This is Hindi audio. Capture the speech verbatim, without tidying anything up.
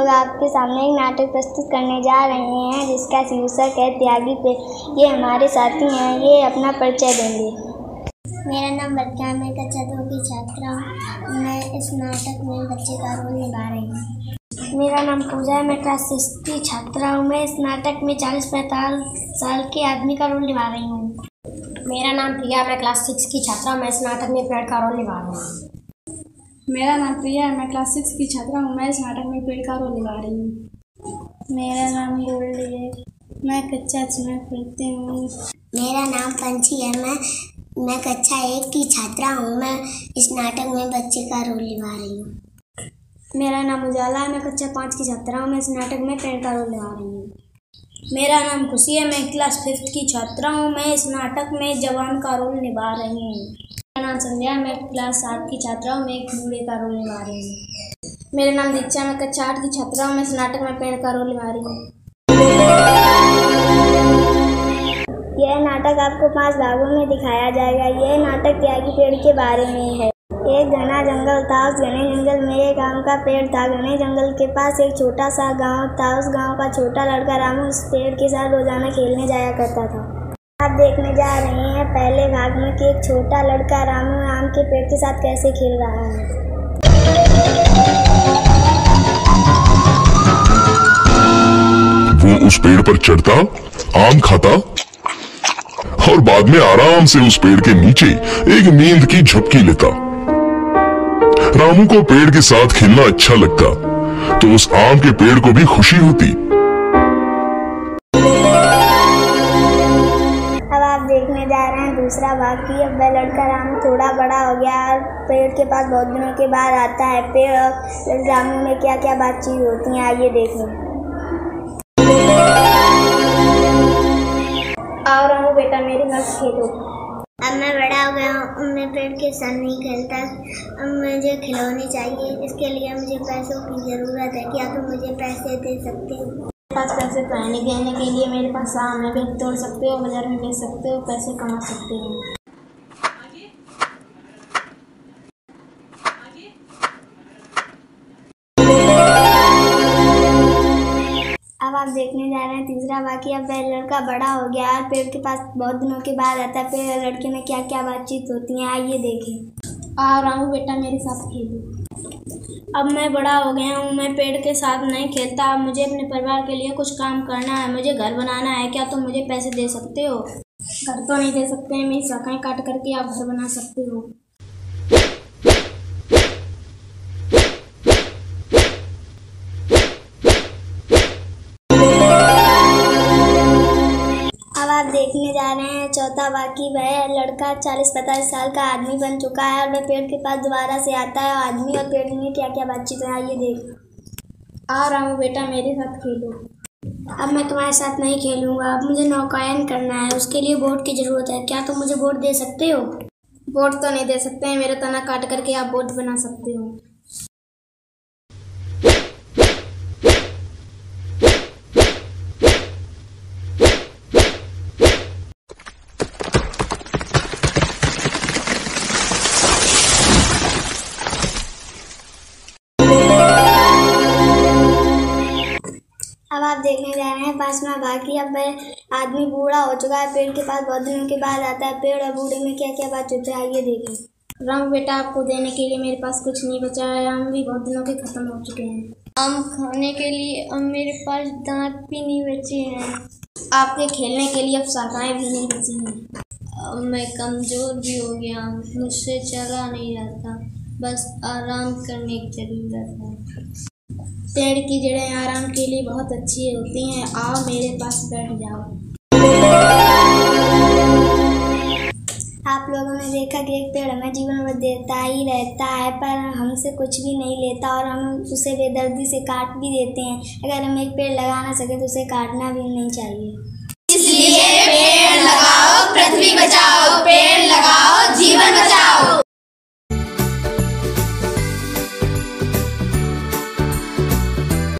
आपके सामने एक नाटक प्रस्तुत करने जा रहे हैं जिसका शीर्षक है त्यागी पेड़। ये हमारे साथी हैं, ये अपना परिचय देंगे। मेरा नाम बच्चा, मैं कक्षा दो की छात्रा हूँ। मैं इस नाटक में बच्चे का रोल निभा रही हूँ। मेरा नाम पूजा है, मैं क्लास सिक्स की छात्रा हूँ। मैं इस नाटक में चालीस पैंतालीस साल के आदमी का रोल निभा रही हूँ। मेरा नाम प्रिया, मैं क्लास सिक्स की छात्रा हूँ। मैं इस नाटक में पेड़ का रोल निभा रही हूँ। मेरा नाम प्रिया है, मैं क्लास सिक्स की छात्रा हूँ। मैं इस नाटक में पेड़ का रोल निभा रही हूँ। मेरा नाम गोल्डी है, मैं कक्षा छः में पढ़ती हूँ। मेरा नाम पंछी है, मैं मैं कक्षा एक की छात्रा हूँ। मैं इस नाटक में बच्चे का रोल निभा रही हूँ। मेरा नाम उजाला है, मैं कक्षा पाँच की छात्रा हूँ। मैं इस नाटक में पेड़ का रोल निभा रही हूँ। मेरा नाम खुशी है, मैं क्लास फिफ्थ की छात्रा हूँ। मैं इस नाटक में जवान का रोल निभा रही हूँ। मेरा नाम संध्या है, मैं क्लास सात की छात्रा हूँ। मैं एक बूढ़े का रोल निभा रही हूँ। मेरा नाम दीक्षा, मैं कक्षा आठ की छात्रा हूँ। मैं इस नाटक में पेड़ का रोल निभा रही हूँ। यह नाटक आपको पांच भागों में दिखाया जाएगा। यह नाटक त्यागी पेड़ के बारे में है। एक घना जंगल था, उस घने जंगल में एक आम का पेड़ था। घने जंगल के पास एक छोटा सा गांव था। उस गांव का छोटा लड़का रामू उस पेड़ के साथ रोजाना खेलने जाया करता था। आप देखने जा रहे हैं पहले भाग में कि एक छोटा लड़का रामू आम के पेड़ के साथ कैसे खेल रहा है। वो उस पेड़ पर चढ़ता, आम खाता और बाद में आराम से उस पेड़ के नीचे एक नींद की झपकी लेता। रामू को पेड़ के साथ खेलना अच्छा लगता, तो उस आम के पेड़ को भी खुशी होती। अब आप देखने जा रहे हैं दूसरा भाग कि अब वह लड़का रामू थोड़ा बड़ा हो गया और पेड़ के पास बहुत दिनों के बाद आता है। पेड़ और रामू में क्या क्या बातचीत होती है, आइए देखें। आओ रामू बेटा, मेरे साथ खेलो। अब मैं बड़ा हो गया हूँ, मैं पेड़ के साथ नहीं खेलता। अब मुझे खिलौने चाहिए, इसके लिए मुझे पैसों की ज़रूरत है। क्या तुम मुझे पैसे दे सकते हो? मेरे पास पैसे तो नहीं देने के लिए, मेरे पास आम है, भी तोड़ सकते हो, बाजार में बेच सकते हो, पैसे कमा सकते हो। अब आप देखने जा रहे हैं तीसरा वाक्य। अब वह लड़का बड़ा हो गया और पेड़ के पास बहुत दिनों के बाद आता है। पेड़ और लड़के में क्या क्या बातचीत होती है, आइए देखें। आओ रामू बेटा, मेरे साथ खेलो। अब मैं बड़ा हो गया हूँ, मैं पेड़ के साथ नहीं खेलता। अब मुझे अपने परिवार के लिए कुछ काम करना है, मुझे घर बनाना है। क्या तुम मुझे पैसे दे सकते हो? घर तो नहीं दे सकते हैं, मेरी शाखाएं काट करके आप घर बना सकते हो। अब आप देखने जा रहे हैं चौथा वाक्य। वह लड़का चालीस पैंतालीस साल का आदमी बन चुका है और वह पेड़ के पास दोबारा से आता है। आदमी और पेड़ में क्या क्या बातचीत है, आइए देख। आओ रामू बेटा, मेरे साथ खेलो। अब मैं तुम्हारे साथ नहीं खेलूंगा। अब मुझे नौकायन करना है, उसके लिए बोट की जरूरत है। क्या तुम मुझे बोट दे सकते हो? बोट तो नहीं दे सकते हैं, मेरा तना काट करके आप बोट बना सकते हो। अब आप देखने जा रहे हैं पांचवा भाग कि अब वह आदमी बूढ़ा हो चुका है। पेड़ के पास बहुत दिनों के बाद आता है। पेड़ और बूढ़े में क्या क्या बात होती है, आइए देखें। रामू बेटा, आपको देने के लिए मेरे पास कुछ नहीं बचा है। आम भी बहुत दिनों के खत्म हो चुके हैं। आम खाने के लिए अब मेरे पास दांत भी नहीं बचे हैं। आपके खेलने के लिए अब शाखाएं भी नहीं बची हैं। अब मैं कमज़ोर भी हो गया हूँ, मुझसे चला नहीं जाता। बस आराम करने की ज़रूरत है। पेड़ की जड़ें आराम के लिए बहुत अच्छी होती हैं। आओ मेरे पास बैठ जाओ। आप लोगों ने देखा कि एक पेड़ हमें जीवन भर देता ही रहता है, पर हमसे कुछ भी नहीं लेता और हम उसे बेदर्दी से काट भी देते हैं। अगर हम एक पेड़ लगा ना सके तो उसे काटना भी नहीं चाहिए। इसलिए पेड़ लगाओ, पृथ्वी बचाओ। पेड़ लगाओ, जीवन बचाओ।